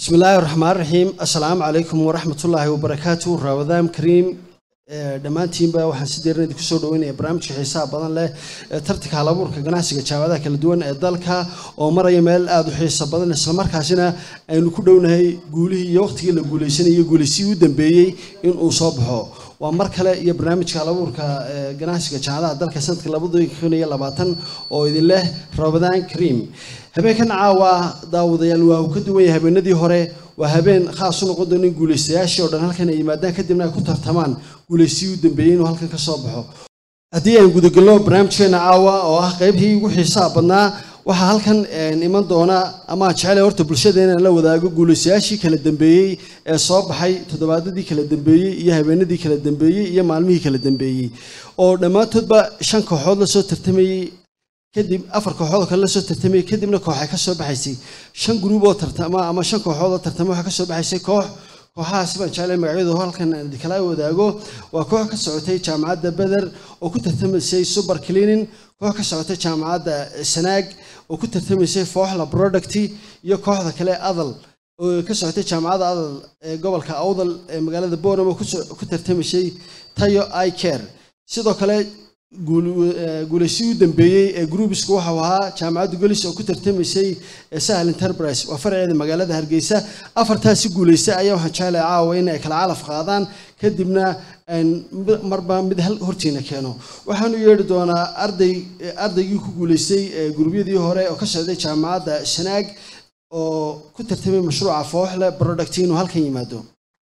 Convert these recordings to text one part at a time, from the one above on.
بسم الله الرحمن الرحيم السلام عليكم ورحمة الله وبركاته رمضان كريم dhammaantiin ba waxaan si deeran idinku soo dhaweynaya barnaamijka xisaab badan leh tartanka halabuurka ganacsiga jaamacadaha kala duwan ee dalka oo maraya meel aad u xiiso badan isla markaasina aynu ku dhownahay guulihii iyo waqtigii la guuleysanayo guuleysii u dambeeyay in uu soo baxo waa mar kale iyo barnaamijka halabuurka ganacsiga jaamacadaha dalka sanadka 2020 oo idin leh Ramadan Kareem habeenkan caawa daawadayaal waa uu ka duwan yahay habeenadii hore waa habeen khaas u noqon doona guuleystayaasha oo dhan halkan ay yimaadaan kadibna ay ku tartamaan guuleysii u dambeeyay inuu halkan ka soo baxo haddii aan gudagalno barnaamijkeena caawa oo ah qaybtii ugu xiisaha badnaa waxa halkan iman doona ama jecel horta bulshadeena la wadaago guuleystayaashii kala dambeeyay ee soo baxay toddobaadadii kala dambeeyay iyo habeenadii kala dambeeyay iyo maalmihii kala dambeeyay oo dhamaantoodba 5 kooxood la soo tartamayay kadib 4 kooxood kale la soo tartamay kadibna koox ay ka soo baxaysay 5 group oo tartama ama 5 kooxood oo tartama waxa ka soo baxaysay kooxahaas baan jeclay magacyadooda halkan aan kala wadaago waa koox ka socotay jaamacadda Badar oo ku tartamaysay Super Cleaning koox ka socotay jaamacadda Sanaag oo ku tartamaysay Fooxla Product iyo kooxda kale Adal oo ka socotay jaamacadda Adal ee gobolka Awdal ee magaalada Booramo ku tartamaysay Tayo Eye Care sidoo kale guuleysii u dambeeyay ee groupsku waxa ahaa jaamacadda Golis oo ku tartamaysay Sahal Enterprise waa farceeda magaalada Hargeysa afartaasi guuleystay ayaa waxa jeclay caawa in ay kala calaf qaadaan kadibna marba mid hal hortiina keeno waxaanu yeeri doonaa ardaygii ku guuleystay gruubyadii hore oo ka socday jaamacadda Sanaag oo ku tartamay mashruuca Fooxla Product inuu halkan yimaado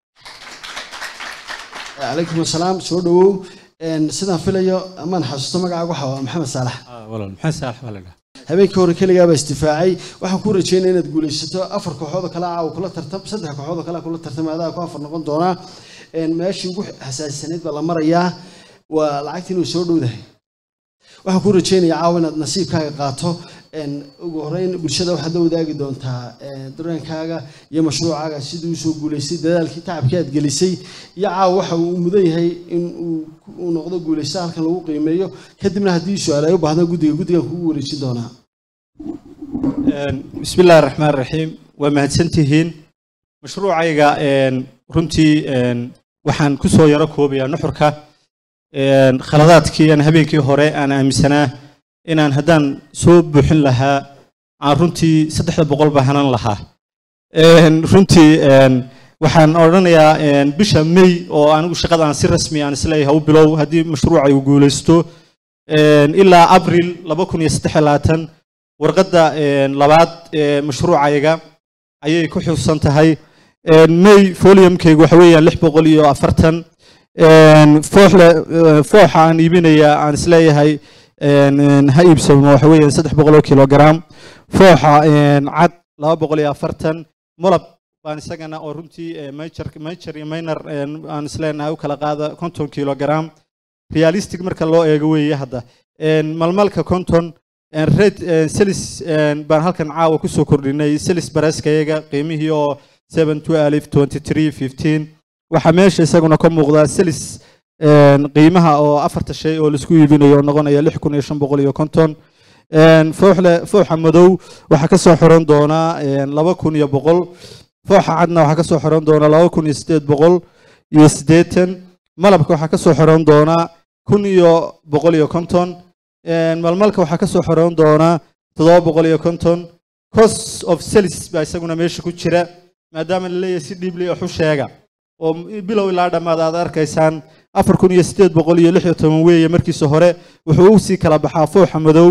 عليكم السلام سو دhow sidaan filayo amaan xasuusto magacaagu waxa waa Maxamed Saalax walaal Maxamed Saalax walaal habeenkii hore kaliya baa istifaacay waxaan ku rajeynayaa inaad guuleysato 4 kooxood kala caaw kula tartam 3 kooxood kala kula tartamada ku afar noqon doona meeshii ugu xasaasineed baa la marayaa waa lacagtii inuu soo dhowdahay waxaan ku rajeynayaa caaw inaad nasiibkaaga qaato ugu horeyn bulshada waxaad la wadaagi doontaa dareenkaaga iyo mashruucaaga sidii uu soo guuleystay dadaalkii tacabkii aad gelisay iyo caaw waxa uu mudan yahay in uu noqdo guuleysta halkan lagu qiimeeyo kadibna haddii su'aal ay u baahdaan guddiga kugu wareejin doonaa bismillaahir rahmaanir rahiim waa mahadsantihiin mashruucayga runtii waxaan ku soo yaro koobayaa nuxurka khaladaadkii aan habeenkii hore aan aaminsanaa inaan haddaan soo buuxin lahaa aan runtii 300 baahanan lahaa runtii waxaan odhanayaa bisha May oo anigu shaqadaan si rasmi ah isleeyahay u bilow hadii mashruucay u guuleysto ilaa April 2023 warqadda labaad mashruucayga ayay ku xusan tahay May volume-kaygu waxa weeyaan 640 fooxa aan iibinaya aan isleeyahay ha iibsamo waxa weeyaan 300 kilogram fooxa cad 240 malab baan isagana oo runtii major iyo minor aan isleenahay u kala qaada 50 kilogram realistic marka loo eego weeye hadda malmalka 50 red sales baan halkan caawa ku soo kordhinay sales baraskayga qiimihii oo 7/23/15 waxa meesha isaguna ka muuqda sales qiimaha oo 4 shay oo la isku iibinayo noqonaya 6550 fooxa madow waxa ka soo xiran doona 2100 fooxa cadna waxa ka soo xiran doona 2880 malabka waxa ka soo xiran doona 1150 malmalka waxa ka soo xiran doona 750 cost of sales baa isaguna meesha ku jira maadaama la leeyahay si dhiibli ah u sheega oo bilow ilaa dhamaad aad arkaysaan 4816 weeye markiisa hore wuxuu u sii kala baxaa fooxa madow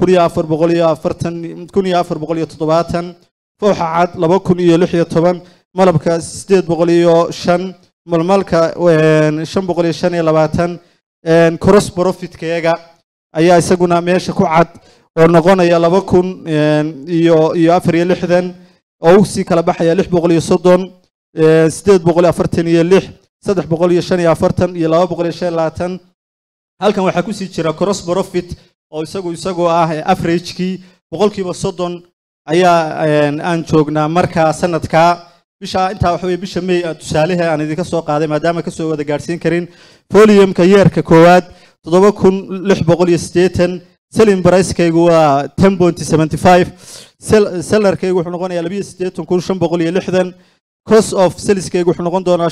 1440 1470 fooxa cad 2016 malabka 805 malmalka 525 cross profit kayaga ayaa isaguna meesha ku cad oo noqonaya 2064 oo u sii kala baxaya 630 846 345 iyo 225 halkan waxa ku sii jira cross profit oo isagoo ah average-kii 30% ayaa aan joognaa marka sanadka bisha inta waxa weeye bisha May tusaalaha aan idinka soo qaaday maadaama ka soo wada gaarsiin karin volume-ka yeerka koowaad 7680 selling price-kaygu waa 10.75 sellerkaygu wuxuu noqonayaa 28560 cost of saleskaygu wuxuu noqon doonaa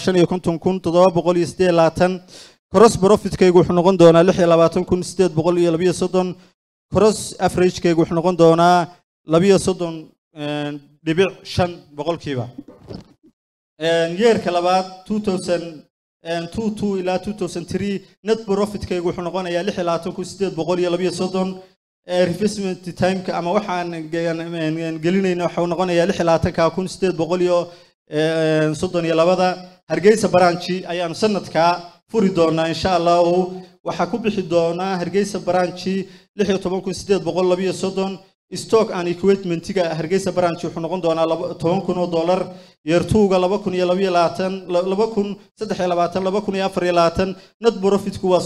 55728 cross profitkaygu wuxuu noqon doonaa 22830 cross averagekaygu wuxuu noqon doonaa 32.5 boqolkiiba yeerka labaad 2022 ilaa 2003 net profitkaygu wuxuu noqonayaa 22830 reinvestment timeka ama waxaan gelinayna waxa uu noqonayaa 26832 Hargeysa branchi ayaanu sanadka furi doonaa insha Allah waxa ku bixi doonaa Hargeysa branchi 16832 stock and equipment-ga Hargeysa branch wuxuu noqon doonaa $10,000 yeertuuga 2023 net profitku waa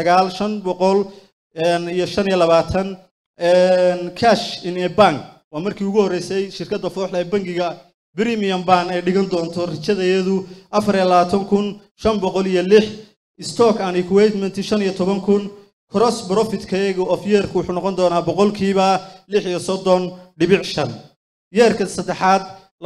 39,525 cash in a bank waa markii ugu horeysay shirkadda Fooxley bangiga premium ban ay dhigan doonto rijadeedu 24,506 stock and equipment 15,000 cross profit kaygu of yeerku wuxuu noqon doonaa boqolkiiba 36.5 yeerka saddexaad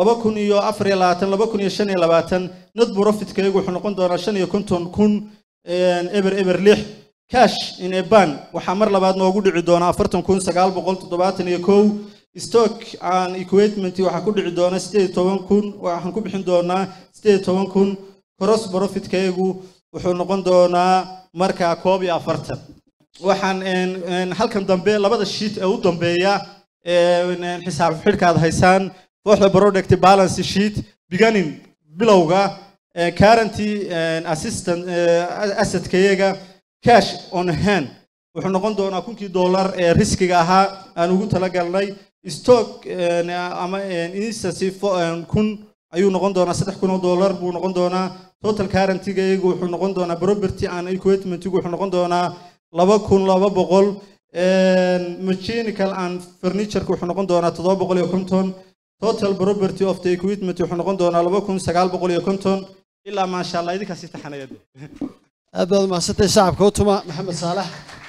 2024 net profit kaygu wuxuu noqon doonaa 55,000 eber 6 cash in a bank waxa mar labaad noogu dhici doona 40,971 stock and equipment waxa ku dhici doona 18,000 waxaan ku bixin doonaa 18,000 cross profit kaygu wuxuu noqon doonaa marka 41 waxaan halkan dambe labada sheet ee u dambeeya xisaab xidhkaad haysaan Fooxley product balance sheet beginning bilowga current assistant asset kayaga cash on hand wuxuu noqon doonaa $1,000 ee riskiga ahaa aan ugu talagalnay stock ama instance 1,000 ayuu noqon doonaa $3,000 buu noqon doonaa total current kaygu wuxuu noqon doonaa property and equipment wuxuu noqon doonaa 2,200 mechanical and furniture wuxuu noqon doonaa 750 total property of the equipment wuxuu noqon doonaa 2,950 ilaa ma sha Allah idinka si taxanayad aad baad maasantay shacabka u tuma Maxamed Saalax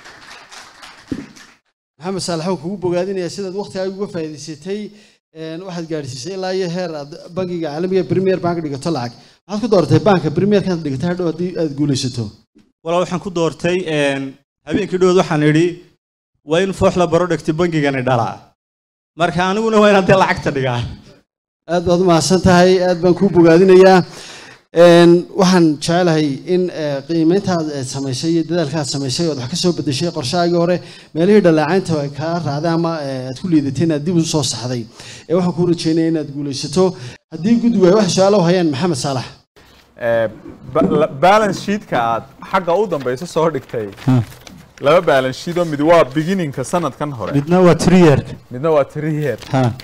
wuxuu kugu bogaadinayaa sidaad waqtiga uga faa'iideysatay waxaad gaarsiisay ilaa iyo heer aad bangiga caalamiga Premier Bank dhigato lacag waxaad ku doortay banka Premier kan dhigtay hadhow hadii aad guulaysato walaal waxaan ku doortay habeenkii dhood waxaan idhi waa in Fooxley product bangigani dhalaa marka aniguna waa inaan lacagta dhigaa aad baad mahadsantahay aad baan ku bogaadinayaa waxaan jecelahay in qiimeyntaad samaysay iyo dadaalkaad samaysay oo wax ka soo bedeshay qorshahaagii hore meelihii dhaleecaynta ay ka raacday ama aad ku liidatay inaad dib u soo saxday waxaan ku rajeynayaa inaad guulaysato haddii guddiga wax su'aalo hayaan Maxamed Saalax balance sheet-ka aad xagga u dambayso soo dhigtay laba balance sheet oo mid waa beginning-ka sanadkan hore midna waa 3 year midna waa 3 year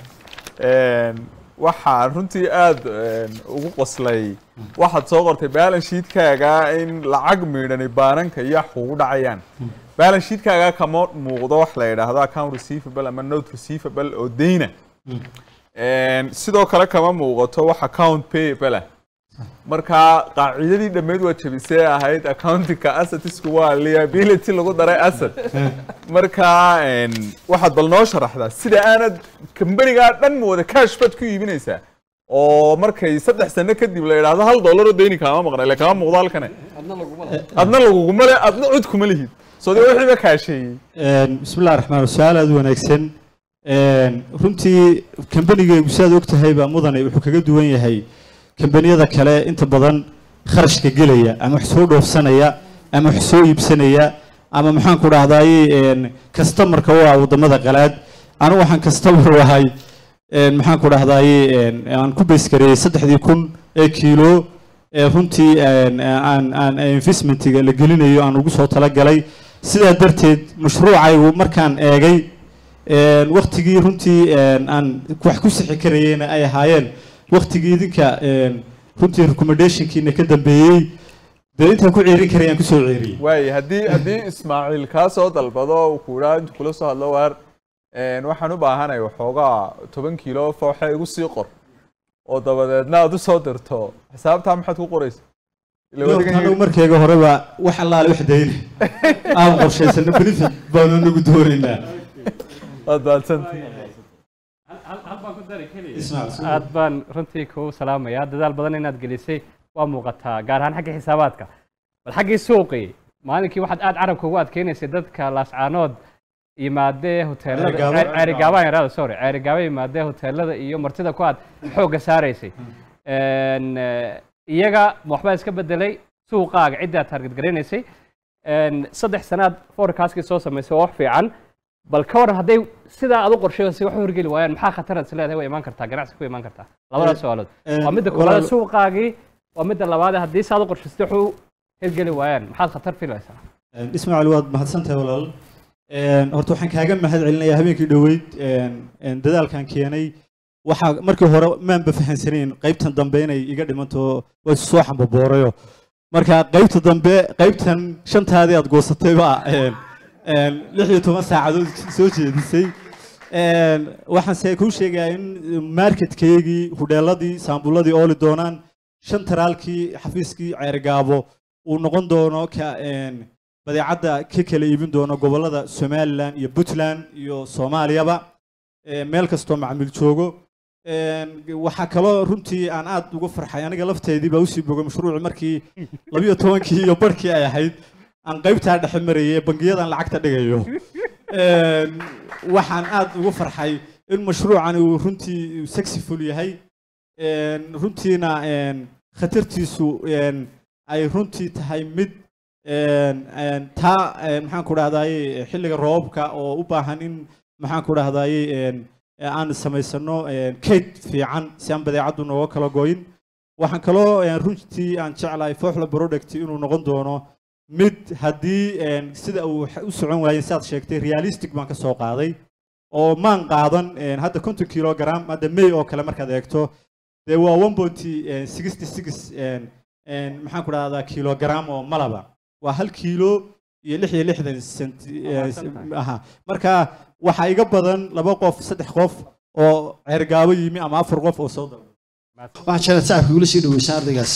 waxa runtii aad ugu qoslay waxaad soo qortay balance sheet-kaaga in lacag miidhan baaranka iyo xuquuq dhacayaan balance sheet-kaaga kama muuqdo wax la yiraahdo account receivable ama note receivable oo deyna sidoo kale kama muuqato wax account payable marka qaacidadii dhameed waa jabisay ahayd accounting-ka assets-ku waa liability lagu daray asset marka waxaad bal noo sharaxdaa sida aanad company-ga dhan wada cash fad ku iibinaysaa oo markay 3 sano kadib la yiraahdo $1 oo deyni kama maqnay la kama muuqdo halkan adna laguma le adna cid kuma lihid soo wixii ba kaashay bismillaahir rahmaanir rahiim su'aal aad wanaagsan runtii company-ga gusaad ogtahay ba mudane wuxuu kaga duwan yahay kambaniyada kale inta badan kharashka gelaya ama wax soo dhoofsanaya ama wax soo iibsanaya ama maxaan ku raahday customer-ka waa wadamada qalaad anu waxaan customer wahay maxaan ku raahday aan ku base gareeyay 3,000 kiilo runtii aan investment-ga la gelinayo aan ugu soo tala galay sidaa darteed mashruucaygu markaan eegay waqtigii runtii aan wax ku sixi karayeen ay ahaayeen waqtigii idinka runtii recommendation-kiina ka dambeeyay inta ku ciirin karayaan ku soo ciiriyay way hadii Ismaaciil ka soo dalbado ku raad kula soo hadlo waar waxaan u baahanahay waxoogaa 10 kiilo fooxay igu sii qor oo dabadeedna aad u soo dirto xisaabta maxaad ku qoraysaa ila markayga horeba wax allaale wax deyn aan qorshaysan benefit baan ugu dooraynaa adbaansan aad baan runtii kuu salaamayaa dadaal badan inaad gelisay waa muuqataa gaar ahaan xagga xisaabaadka bal xaggii suuqii maalinkii waxaad aad carabka ugu adkeynaysay dadka laascaanood yimaadee hoteelada ceerigaabaan yaraada sorry ceerigaaba yimaadee hoteelada iyo martida ku aad xoogga saaraysay iyaga waxbaa iska bedelay suuqaaga ciddaad target garanaysay 3 sanaad forecastkii soo samaysay waa wax fiican bal ka waran hadday sidaa aad u qorsheysay wax horgeli waayaan maxaa khatarad leedahay way imaan kartaa ganacsi ku imaan kartaa labada su'aalood waa midda koowaad suuqaagii waa midda labaad haddii saad u qorsheysay wuxuu hirgeli waayaan maxaad khatar filaysaa ismaaciil waad mahadsantahay walaal horta waxaan kaaga mahad celinayaa habeenkii dhoweyd dadaalkan keenay waxaa markii hore maanba fahansanayn qaybtan dambe inay iga dhimanto way soo xambaboorayo marka qaybta dambe qaybtan shantaadii aad goosatayba 16 saacadood soo jeedisay waxaan se kuu sheegayaa in marketkeygii hudheeladii saambuladii ooli doonaan shantaraalkii xafiiskii ceergaabo uu noqon doono ka badeecadda ka kala iibin doono gobollada Somaliland iyo Puntland iyo Soomaaliyaba meel kastoo macmiil joogo waxa kaloo runtii aan aad ugu farxay aniga lafteedii baa u sii bogay mashruuci markii 12 iyo barkii ay ahayd aan qaybtaa dhexe marayay bangiyadan lacagta dhigayo waxaan aad ugu farxay in mashruucan uu runtii successful yahay runtiina khatartiisu ay runtii tahay mid taa maxaan ku dhahdaay xilliga roobka oo u baahan in maxaan ku dhahdaay aan samaysano kayd fiican si aan badeecadu nooga kala gooyin waxaan kaloo runtii aan jeclahay Fooxla product inuu noqon doono mid haddii sida uu u socon waayay sidaad sheegtay realistic baan ka soo qaaday oo maan qaadan hadda 50 kilogram hadda May oo kale markaad eegto dee waa 1.66 maxaan ku dhahdaa kilogram oo malaba waa 1 kiilo iyo 66 senti aha marka waxa iga badan 2 qof 3 qof oo ceergaabo yimi ama 4 qof oo soo dalbay waxaan jeclahay saaxiibka ula sii dhaweysaan ardaygaas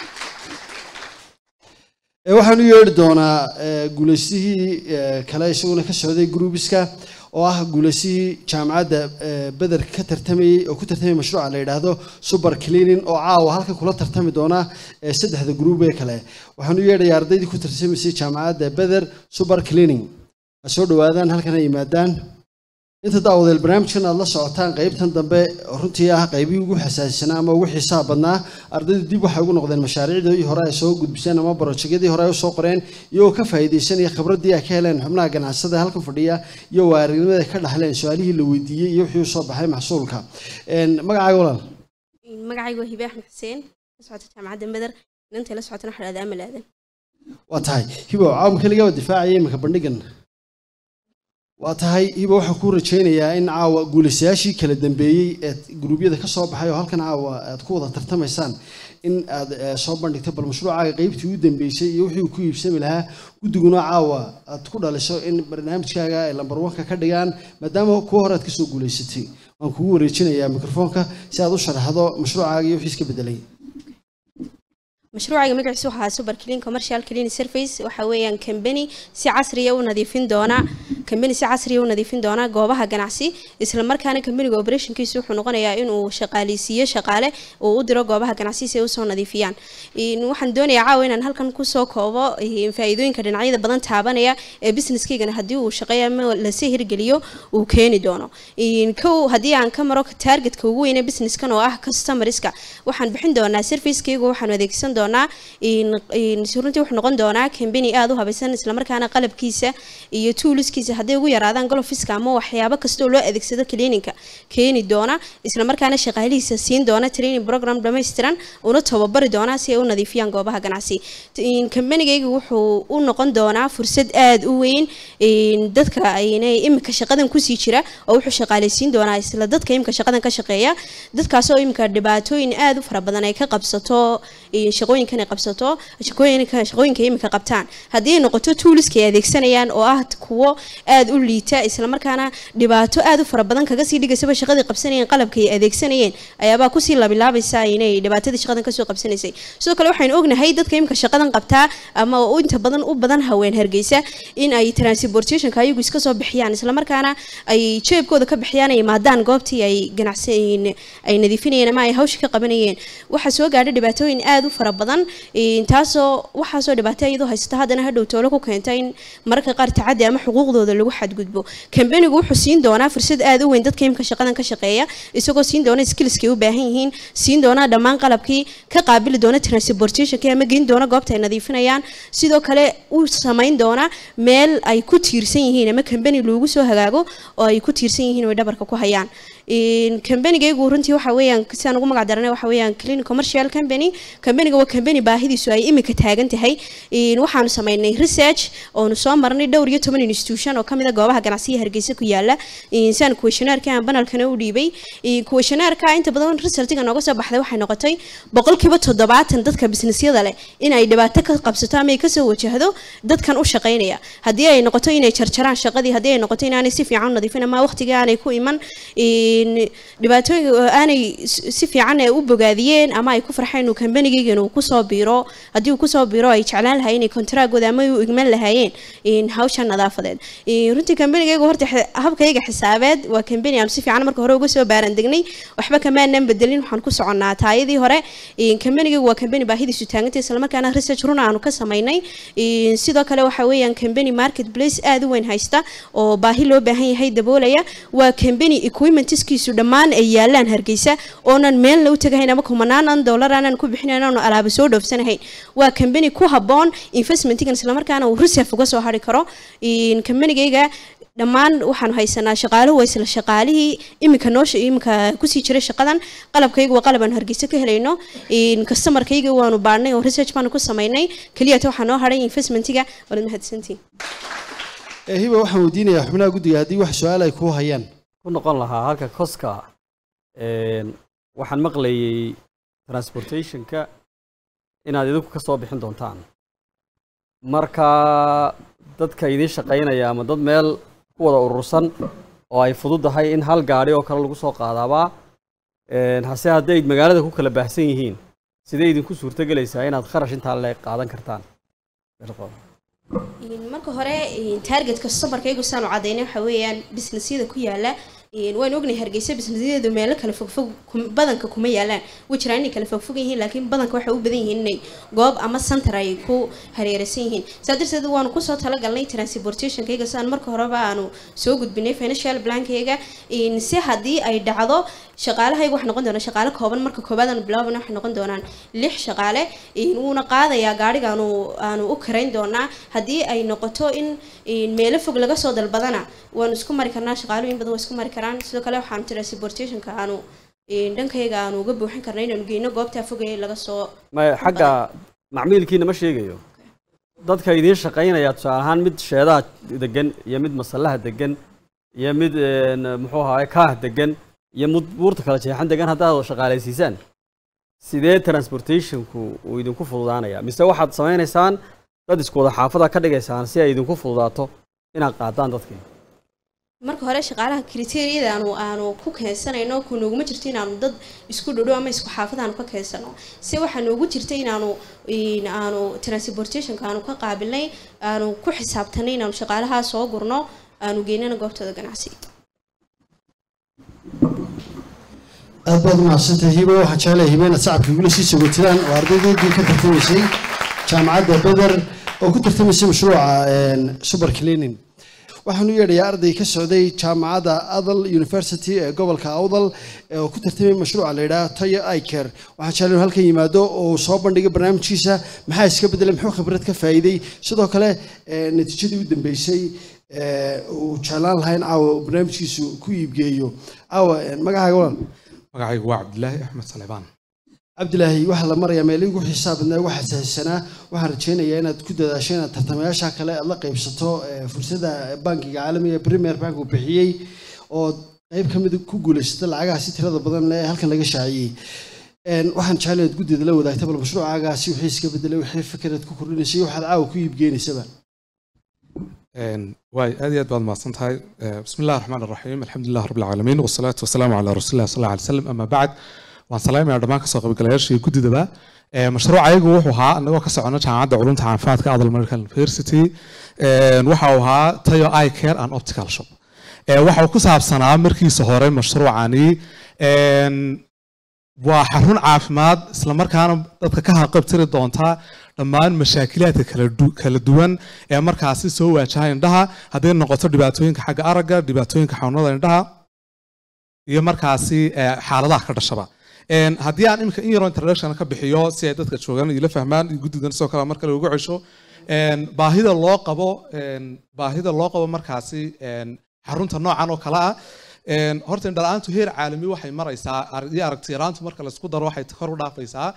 waxaan u yeeri doonaa guuleystihii kale isaguna ka socday groupiska oo ah guuleystihii jaamacadda Beder ka tartamayay oo ku tartamay mashruuca la yiraahdo super cleaning oo caawa halka kula tartami doona saddexda group ee kale waxaan u yeerayaa ardaydii ku tartamaysay jaamacadda Beder super cleaning soo dhawaadaan halkan ay yimaadaan inta daawadeel barnaamijkan aad la socotaan qaybtan dambe runtii ah qaybihii ugu xasaasisanaa ama ugu xisaab badnaa ardaydu dib waxay ugu noqdeen mashaariicdii hore ay soo gudbiseen ama barnaamijyadii hore ay soo qoreen iyagoo ka faa'iideysanaya khibradii ay ka heleen xubnaha ganacsatada halkan fadhiya iyo waarinimada ka dhaxleen su'aalihii la weydiiyay iyo wixii soo baxay maxsuulka magacaaga walaal magacaygu Hibe Axmed Xuseen socota jaamacadda Beder inta la socotana xalaad amal aadan waa tahay Hibe caawin kaliya difaacayay imka bandhigan waa tahay Hibe waxaan ku rajaynayaa in caawa guulaystayaashii kala dambeeyay ee gruubyada ka soo baxay oo halkan caawa aad ku wada tartamaysaan in aad soo bandhigto bal mashruucaaga qaybtii u dambeysay iyo wixii uu ku iibsami lahaa guddiguna caawa aad ku dhaliso in barnaamijkaaga ay lambar 1 ka dhigaan maadaama kuwa hore aad ka soo guulaysatay waan kugu wareejinayaa mikrofoonka si aad u sharaxdo mashruucaaga iyo wixii iska bedelay مشروعي مقعد سوحة سوبر كلين كوميرشال كلين سيرفيس وحويان كمبني سي عصرية ونظيفين دونا كمبني سي عصرية ونظيفين دونا جوابها جناعسي إسلام مركان كمبني جوبريشن كيسوح ونقنا يا إنه شقاليسية شقالة ودرا جوابها جناعسي سيوسو نظيفيان إنه حندوني يعاون أن هالكن كوسو كوفا فايدين كدن عيدا بدن تعبانة يا بيزنس كي جن هديو شقيا ما لسهر جليو وكاني دونا إن كو هدي عن كاميرا تارجت كوين بيزنس كانوا كاستمرسكا وحن بحندونا سيرفيس كي جو حن وديكسن doonaa in suurintii wax noqon doonaa company aad u habaysan isla markaana qalabkiisa iyo toolskiisa haday ugu yaraadaan golfiska ama waxyaabo kasto loo adeegsado cleaninka keeni doona isla markaana shaqaalihiisa siin doona training program dhameystiran una tababari doona si ay u nadiifiyaan goobaha ganacsi in company-gaygu wuxuu u noqon doonaa fursad aad u weyn in dadka aynay imka shaqadan ku sii jira oo wuxuu shaqaaleysiin doonaa isla dadka imka shaqadan ka shaqeeya dadkaas oo imka dhibaatooyin aad u fara badan ay ka qabsato shaqooyinka ay qabsato shaqooyinka imka qabtaan hadii ay noqoto toolska ay adeegsanayaan oo ah kuwo aad u liita isla markaana dhibaato aad u fara badan kaga sii dhigaysaba shaqadii qabsanayeen qalabka ay adeegsanayeen ayaabaa kusii labilaabaysa inay dhibaatadii shaqadan kasoo qabsanaysay sidoo kale waxaynu ognahay dadka imika shaqadan qabtaa ama inta badan u badan haween Hargeysa in ay transportationka ayagu iska soo bixiyaan isla markaana ay jeebkooda ka bixiyaan ay maadaan goobtii ay ganacsiin ay nadiifinayeen ama ay hawsh ka qabanayeen waxa soo gaadhay dhibaatooyin aad u fara badan taasoo waxa soo dhibaatay iyadoo haysta hadana hadhow toolo ku keentay in marka qaar tacaddi ama xuquuqdooda lagu xadgudbo kambanigu wuxuu siin doonaa fursad aad u weyn dadka imka shaqadan ka shaqeeya isagoo siin doona skillskii u baahan yihiin siin doona dhammaan qalabkii ka qaabili doona transportationka ama geyn doona goobta ay nadiifinayaan sidoo kale uu samayn doona meel ay ku tiirsan yihiin ama kambani loogu soo hagaago oo ay ku tiirsan yihiin oo dhabarka ku hayaan kambanigaygu runtii waxa weeyaan sidaan ugu magac daranay waxa weeyaan clean commercial company kambaniga waa kambani baahidiisu ay imika taagan tahay waxaanu sameynay research oonu soo marnay dhowr iyo 10 institution oo kamid ah goobaha ganacsiga Hargeysa ku yaala insaan questionnaire-ka aan banalkana u dhiibay questionnaire-ka inta badan research-ga nooga soo baxday waxay noqotay 70% dadka businessyada leh in ay dhibaato ka qabsato ama ay ka soo wajahdo dadkan u shaqeynaya haddii ay noqoto inay jarjaraan shaqadii haddii ay noqoto inaanay si fiican u nadiifin ama waqtiga aanay ku iman dhibaatooyin aanay si fiican u bogaadiyeen ama ay ku farxeen inuu kambanigayga inuu ku soo biiro haddii uu ku soo biiro ay jeclaan lahaayeen inay kontraagooda ama u igman lahaayeen hawsha nadaafadeed runtii kambanigayga horta habkayga xisaabeed waa kambani aan si fiican marka hore uga soo baaran degnay waxba kamaanan bedelin waxaan ku soconaa taayadii hore kambanigaygu waa kambani baahidiisu taagantay isla markaana research run aanu ka samaynay sidoo kale waxa weeyaan kambani marketplace aad u weyn haysta oo baahi loo baahan yahay daboolaya waa kambani equipmentskiisu dhammaan ay yaalaan Hargeysa oonan meel lagu tagayn ama kumanaan dollar aanan ku bixinayn oo alaab soo dhoofsanahay waa kambani ku haboon investment-kan isla markaana uu reserve uga soo hari karo kambanigayga dhammaan waxaan haysanaa shaqaale way isla shaqaalihii imika ku sii jiray shaqadan qalabkaygu waa qalab aan Hargeysa ka helayno customer-kayga waanu baarnay oo research baan ku sameynay kaliya waxaan noo haray investment-ga wala mahadsantiin hiba waxaan weydiinayaa xubnaha guddiga haddii wax su'aal ay ku hayaan ku noqon lahaa halka koska waxaan maqlayay transportationka inaad idinku ka soo bixin doontaan marka dadka idin shaqaynaya ama dad meel ku wada urursan oo ay fududahay in hal gaari oo kale lagu soo qaadaaba hase hadday magaalada ku kala baahsan yihiin sidee idinku suurtagelaysaa inaad kharash intaa le qaadan kartaan marka hore target customer-kaygu saan u cadeynay waxa weeyaan businessyada ku yaala waan ognahay Hargeysa businessyada meel kala fogfog badanka kuma yaalaan wajiraan inay kala fogfog yihiin laakiin badanka waxa u badan yihiin inay goob ama center ay ku hareeraysan yihiin sadarteed waanu ku soo talagalnay transportation-kayga saan marka horeba aanu soo gudbinay financial plan-kayga si haddii ay dhacdo shaqaalahaygu wax noqon doona shaqaale kooban marka koobaadaan bilaabana wax noqon doonaan 6 shaqaale wuuna qaadayaa gaariga aanu u karayn doonaa haddii ay noqoto in meelo fog laga soo dalbadana waan isku mari karnaa shaqaalooyin badan waa isku mari karaan sidoo kale waxaan transportation-ka aanu dhankayga aanu uga buuxin karnaa inaanu geyno goobta fog ee laga soo xagga macmiilkiina ma sheegayo dadka idin shaqaynaya tusaale ahaan mid sheedaha degan iyo mid masallaha degan iyo mid muxuu ahaa kaah degan iyo buurta kala jeexan degan haddaad shaqaalaysiisaan sidee transportation-ku uu idinku fududaanaya mise waxaad samaynaysaan dad isku wada xaafada ka dhigaysaan si ay idinku fududaato inaad qaadaan dadkii marka hore shaqaalaha criteria aanu ku keensanayno ku nooguma jirto inaanu dad isku dhadhow ama isku xaafadaan ka keensano si waxa noogu jirta inaanu transportation-ka aanu ka qaabilnay aanu ku xisaabtanay inaanu shaqaalaha soo gurno aanu geynana goobtooda ganacsi aad baad mahadsantahay hiba waxaan jeclahay hiba inaad sacabka igula sii sogotidaan oo ardaydii ka tartamaysay jaamacadda Badar oo ku tartamaysay mashruuca super cleaning waxaan u yeedhayaa arday ka socday jaamacadda Adal University ee gobolka Awdal oo ku tartamay mashruuca la yiraahdo Tayo Eye Care waxaan jeclahay halkan yimaado oo soo bandhigay barnaamijkiisa maxaa iska bedelay muxuu khibrad ka faa'iiday sidoo kale natiijadii u dambeysay uu jeclaan lahayn caawa barnaamijkiisu ku iibgeeyo caawa magacaaga walaal magacaygu waa Cabdilaahi Axmed Salebaan Cabdilaahi waxa la marayaa meel ugu xisaabnaa waxa saxsanaa waxaan rajaynayaa inaad ku dadaasho inaad tartamayaasha kale aad la qaybsato fursada bankiga caalamiga Premier Bank uu bixiyay oo qayb kamid ku guuleysatay lacagaha si tirada badan leh halkan laga shaaciyay waxaan jecelahay guddida la wadaagta bal mashruucaagaasi wixii iska bedelay wixii fikrad ku kordhinayay waxaad caawa ku iibgeynaysaa واي هذه بعد ما صنتها بسم الله الرحمن الرحيم الحمد لله رب العالمين والصلاة والسلام على رسول الله صلى الله عليه وسلم أما بعد وان سلام يا دمان كسو قبيلياش iyo gudidaba mashruucaygu wuxuu ahaa anagoo ka socono jaamacadda culumta caafimaadka Adal American University waxa uu ahaa Tayo Eye Care and Optical Shop waxa uu ku saabsanaa markiisa hore mashruucani waa xarun caafimaad isla markaana dadka ka haqabtiri doonta dhammaan mashaakilaadka kala duwan ee markaasi soo waajahay indhaha haday noqoto dhibaatooyinka xagga aragga dhibaatooyinka xanuunada indhaha iyo markaasi xaaladaha ka dhashaba haddii aan imika in yaro introduction ka bixiyo si ay dadka joogan ila fahmaan gudidan soo kala marka lagu cesho baahida loo qabo markaasi xarunta noocan oo kala ah horta indhalaantu heer caalami waxay maraysaa aragti yaraantu marka la isku daro waxay kor u dhaafaysaa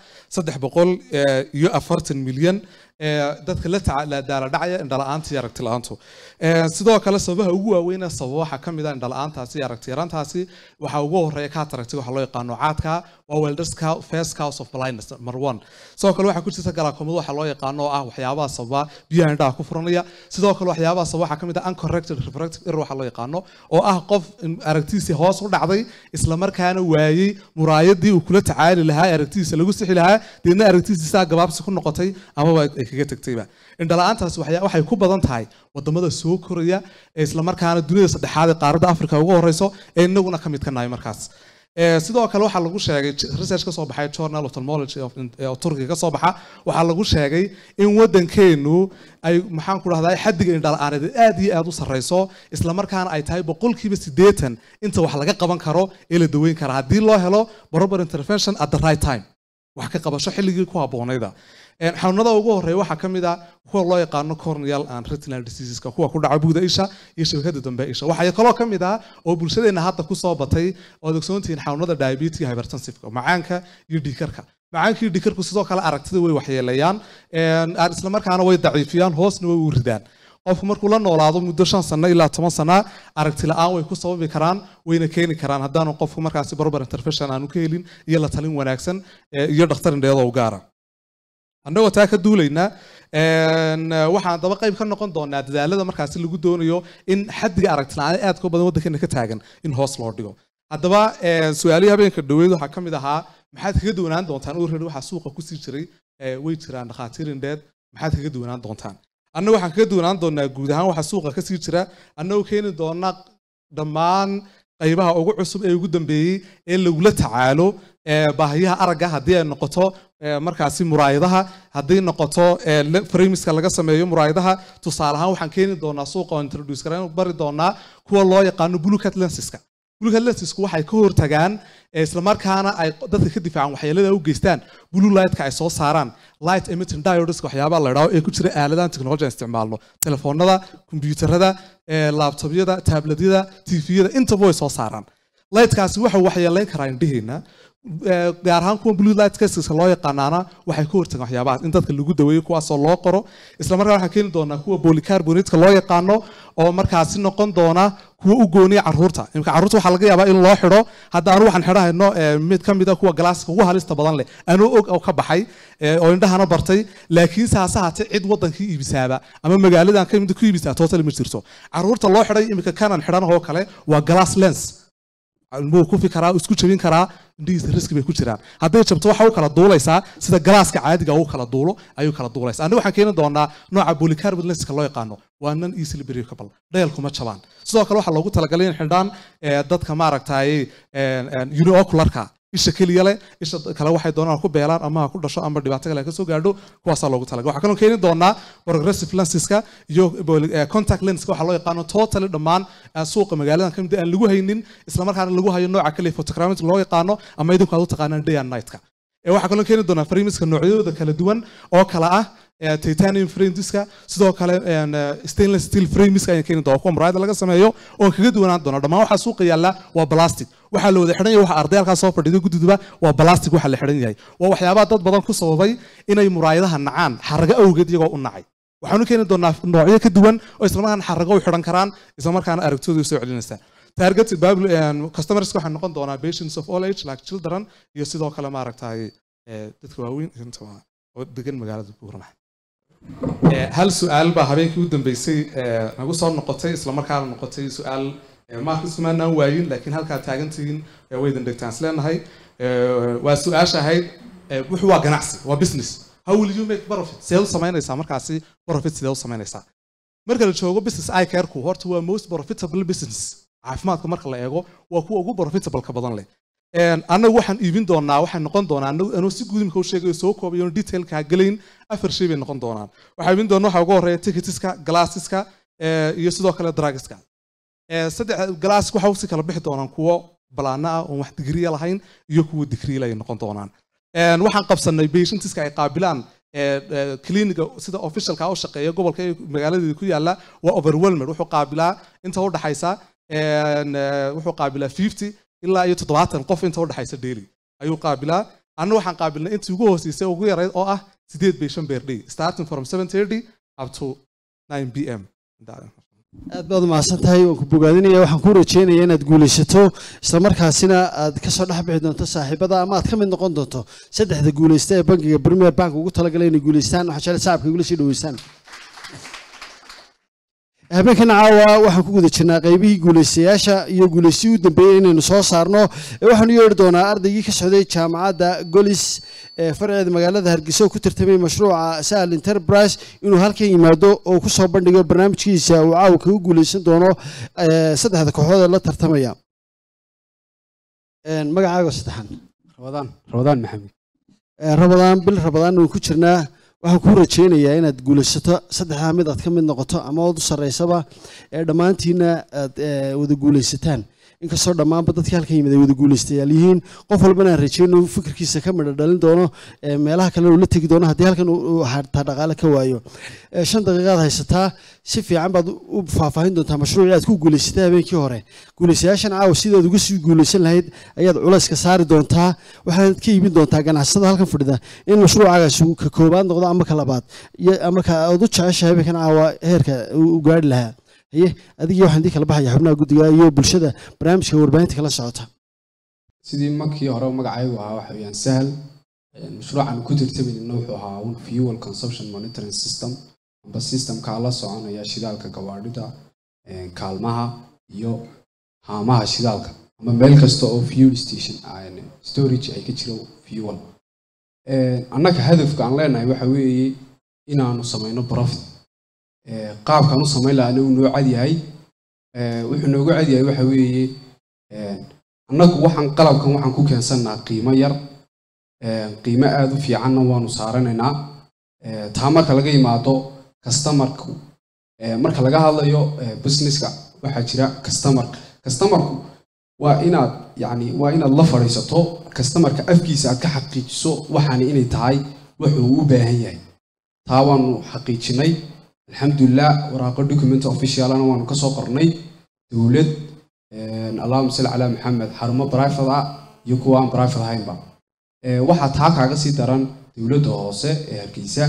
340 milyan dadka la daala dhacaya indhalaanta iyo aragti la'aantu sidoo kale sababaha ugu waaweyn sabab waxa kamid ah indhalaantaasi iyo aragti yaraantaasi waxa ugu horeeya cataract waxa loo yaqaan caadka waa welderska first cause of blindness number 1 sidoo kale waxa ku jirta glaucoma waxa loo yaqaan oo ah waxyaabaha sababa biyaha indhaha ku furanaya sidoo kale waxyaabaha sababa waxa kamid ah uncorrected refractive error waxa loo yaqaan oo ah qof aragtiisa hoos u dhacday isla markaana waayay muraayadii uu kula tacaali lahaa aragtiisa lagu sixi lahaa deedna aragtiisa gabaabsi ku noqotay ama ay kaga tagtayba indhalaantaas waxay ku badan tahay wadamada soo koraya isla markaana dunida saddexaad ee qaaradda Afrika ugu horeyso ee inaguna ka mid ka nahay markaas sidoo kale waxa lagu sheegay research ka soo baxay Journal of Ophthalmology of Turkey ka soo baxa waxa lagu sheegay in wadankeenu ay maxaan ku rahdaa xaddiga indhalaaneed aad iyo aad u sareyso isla markaana ay tahay 80% inta wax laga qaban karo ee la daweyn karo hadii loo helo proper intervention at the right time wax ka qabasho xilligii ku haboonayda xanuunada ugu horeeya waxa kamid ah kuwa loo yaqaan corneal and retinal diseases kuwa ku dhaca buuda isha iyo shabakada dambe isha waxa kale oo kamid ah oo bulshadeena hadda ku soo batay oo ogsoontiin xanuunada diabetes hypertensive macaanka iyo dhiigkarka macaanka iyo dhiigkarku sidoo kale aragtida way waxyeelayaan isla markaana way daciifiyaan hoosna way u ridaan qofku markuu la noolaado muddo 5 sano ilaa 10 sano aragti la'aan way ku sababi karaan wayna keeni karaan haddaanu qofku markaasi proper intervention aanu ka helin iyo la talin wanaagsan iyo dhakhtar indheeda u gaara annagoo taa ka duulayna waxaan daba qayb ka noqon doonaa dadaalada markaasi lagu doonayo in xaddiga aragti la'aan aad ka badan waddankeena ka taagan in hoos loo dhigo haddaba su'aalaha habeenka dhaweyd waxaa kamid ahaa maxaad kaga duwanaan doontaan already waxa suuqa ku sii jiray way jiraan dhakhaatiir indheed maxaad kaga duwanaan doontaan annagu waxaan kaga duwanaan doonaa guud ahaan waxa suuqa ka sii jira annagoo keeni doona dhammaan qaybaha ugu cusub ee ugu dambeeyay ee lagula tacaalo baahiyaha aragga haddii ay noqoto markaasi muraayadaha haddii noqoto frameska laga sameeyo muraayadaha tusaale ahaan waxaan keeni doonaa suuqa oo introduce karaan bari doonaa kuwa loo yaqaano blue cut lenseska blue cut lensesku waxay ka hortagaan isla markaana ay dadka ka difaacaan waxyeelada u geystaan blue light-ka ay soo saaraan light emitting diodes waxyaabaha la yiraahdo ee ku jira aaladaha technology isticmaalno telefoonada kombiyuutarada laptopyada tabletyada tviyada inta way soo saaraan lightkaasi waxa waxyeelayn karaa indhihiina gaar ahaan kuwa blue light cases loo yaqaanaana waxay ka hortagaan waxyaabaha in dadka lagu daweeyo kuwaas oo loo qoro isla markaana waxaan keeni doonaa kuwa polycarbonate loo yaqaano oo markaasi noqon doona kuwa u gooniya caruurta imka caruurta waxa laga yaabaa in loo xidho hadda aanu waxaan xidhahayno mid kamid ah kuwa galaaska ugu halista badan leh aanu og oo ka baxay oo indhahana bartay laakiin saasaate cid wadankii iibisaaba ama magaaladan ka mid ku iibisaa total ma jirto caruurta loo xidhay imka kanan xidhan oo kale waa glass lens muu ku fikaraa isku jabin karaa indhihiisa riski bay ku jiraan hadday jabto waxa uu kala duulaysaa sida galaaska caadiga uu kala duulo ayuu kala duulaysaa anigu waxaan keeni doonaa nooca polycarbonate lenska loo yaqaano waa non easily breakable dheelkuma jabaan sidoo kale waxaa loogu talagalay in xidhaan dadka maaragtay uniocularka isha keliya leh isha kale waxay doonaan ku beelaan ama ku dhasho ama dhibaato kale ka soo gaadho kuwaas loogu talagalay waxaa kaloo keeni doonaa progressive lenseska iyo contact lenska waxa loo yaqaan totally dhammaan suuqa magaalada kamid aan lagu haynin isla markaana lagu hayo nooca kale photogrammetry loo yaqaano ama idinku aad u taqaanaan day and night-ka waxaa kaloo keeni doonaa frameska noocyadooda kala duwan oo kala ah titanium frameska sidoo kale stainless steel frameska ayaan keeni doonaa kuwa muraayada laga sameeyo oo kaga duwanaan doona dhammaan waxa suuqa yaala waa plastic waxa la wada xiran yahay waxa ardayalka soo fadhiyo gududuba waa plastic waxa la xiran yahay waa waxyaabaha dad badan ku sababay inay muraayadaha nacaan xaraga awgeed iyagoo u nacay waxaanu keeni doonaa noocyo ka duwan oo isla markaana xarago u xiran karaan isla markaana aragtooda soo celinaysa target customers waxay noqon doonaa patients of all age like children iyo sidoo kale maaragtay dadka waaweyn inta oo degan magaalada Buurama hal su'aal baa habeenkii u dambeysay nagu soo noqotay isla markaana noqotay su'aal markas kumaanaan waayin laakiin halkaa taagantihiin waydan dhegtaan isleenahay waa su-aasha ahayd wuxuu waa ganacsi waa business how will you make profit sidee u samaynaysaa markaasi profit sidee u samaynaysaa marka la joogo business eye care-ku horta waa most profitable business caafimaadka marka la eego waa kuwa ugu profitable ka badan leh annagu waxaan iibin doonaa waxay noqon doonaa anuu si guud imika u sheegayo soo koobayo detailka gelin 4 shay bay noqon doonaan waxaa iibin doonaa waxa ugu horeeya ticketska glasseska iyo sidoo kale drugska saddex glass waxa si kala bixi doonaan kuwa balaana ah oo wax digriya lahayn iyo kuwa digriya ay noqon doonaan waxaan qabsanay patientska ay qaabilaan clinic sida officialka oo shaqeeya gobolka magaalada ku yaala waa overwhelmed wuxuu qaabilaa inta u dhaxaysa wuxuu qaabilaa 50 ilaa iyo 70 qof inta u dhaxaysa daily ayuu qaabilaa anna waxaan qaabilnay intii ugu hooseysay ugu yareyd oo ah 8 patient per day starting from 7:30 up to 9 p.m. aad baad mahadsan tahay waan ku bogaadinaya waxaan ku rajeynayaa inaad guulaysato isla markaasina aad ka soo dhex bixi doonto saaxiibada ama aad ka mid noqon doonto saddexda guulaysta ee bangiga Premier Bank ugu talagalay inay guulaystaan waxa jecel shacabka igula sii dhaweystaan habeenkan caawa waxaan ku guda jirnaa qaybihii guulaystayaasha iyo guulaystii u dambeeyay inaynu soo saarno waxaanu yeeri doonaa ardaygii ka socday jaamacadda Golis ee farceeda magaalada Hargeysa ku tartamay mashruuca Sahal Enterprise inuu halkan yimaado oo ku soo bandhigo barnaamijkiisa uu caawa kaga guulaysan doono saddexda kooxood ee la tartamaya magacaaga saddexan Ramadaan Maxamed Ramadaan uu ku jirnaa waxaan ku rajeynayaa inaad guulaysato saddexda mid aad ka mid noqoto ama aad u sareysaba dhammaantiina aad wada guulaysataan inkastoo dhammaanba dadkii halkan yimid ay wada guulaystayaal yihiin qof walbana aan rajeyno fikirkiisa ka midho dhalin doono meelaha kale uu la tegi doono haddii halkan uu hartaa dhaqaale ka waayo 5 daqiiqaad haysataa si fiican baad u faahfaahin doontaa mashruucii aad ku guulaysatay habeenkii hore guulaystayaashan caawa sidaad uga sii guulaysan lahayd ayaad culayska saari doontaa waxaad ka iibin doontaa ganacsatada halkan fadhida in mashruucaagaasi ka koobaad noqdo ama ka labaad marka aad u jeceshahay habeenkan caawa heerka uu gaari lahaa haye adigii waxaan dii kala baxaya xubnaha guddiga iyo bulshada barnaamijka warbaahinta kala socota sidii markii hore magacaygu ahaa waxa weeyaan Sahal mashruucan ku tirtamayna wuxuu ahaa fuel consumption monitoring system amba systemka la soconaya shidaalka gawaadhida kaalmaha iyo haamaha shidaalka ama meel kasta oo fuel station storage ay ka jiro fuel annaka hadafka aan leenahay waxa weeye inaanu samayno profit qaabkan u samayn lahaana uu noo cad yahay wuxuu noogu cad yahay waxa weeye annagu waxaan qalabkan waxaan ku keensanaa qiimo yar qiimo aad u fiicanna waanu saaranaynaa taa marka laga yimaado customerku marka laga hadlayo businesska waxaa jira customerku waa inaad la fadhiisato customerka afkiisa aad ka xaqiijiso waxaana inay tahay wuxuu u baahan yahay taa waanu xaqiijinay alxamdulillah waraaqo document officialana waanu ka soo qornay dawlad allahumma salli ala maxamed xarumo private ah iyo kuwa aan private ahaynba waxaa taa kaaga sii daran dawladda hoose ee Hargeysa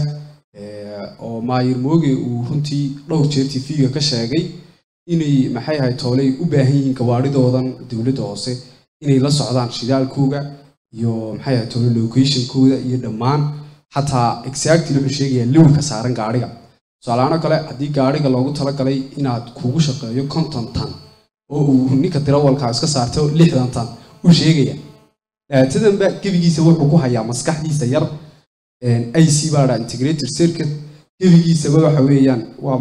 oo maayir mooge uu runtii dhowr jeer TV-ga ka sheegay inay maxay ahayd toolay u baahan yihiin gawaadhidoodan dawladda hoose inay la socdaan shidaalkooga iyo maxay ahayd toolay location-kooda iyo dhammaan xataa exactly wuxuu sheegayaa levelka saaran gaadhiga su'aalaha kale haddii gaadhiga loogu talagalay inaad kugu shaqeeyo 50 tan oo uu ninka darawalka iska saarto 60 tan uu sheegaya tadan ba gabigiisa wuxuu ku hayaa maskaxdiisa yar IC baa integrated circuit gabigiisa waxa weeyaan waa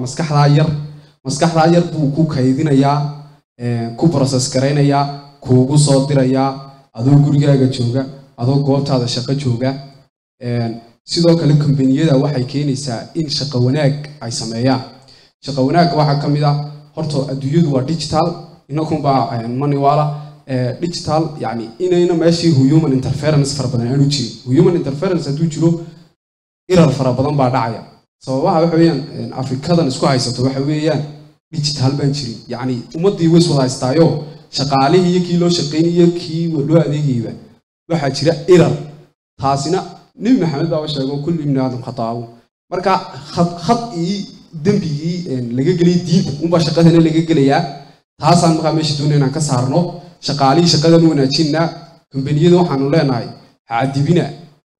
maskaxda yar buu ku kaydinayaa ku process gareynayaa kuugu soo dirayaa adoo gurigaaga jooga adoo goobtaada shaqo jooga sidoo kale kambaniyada waxay keenaysaa in shaqo wanaag ay sameeyaan shaqo wanaag waxa kamid ah horto adduunyadu waa digital inakum baa money wala digital yani inayna meeshii human interference fara badan aanu jirin human interference hadduu jiro error fara badan baa dhacaya sababaha waxa weeyaan afrikadan isku haysato waxa weeyaan digital baan jirin yani ummadii way soo haystaayo shaqaalihii iyo kii loo shaqeynayay kii loo adeegayba waxa jira error taasina nabi maxamed baa sheegay kullu ibn aadam khataawo marka khadii dambigii laga galay diinta umba shaqadana laga galayaa taasaan markaa meesha doonayna ka saarno shaqaalihii shaqadan wanaajinna kambaniyada waxaanu leenahay cadibina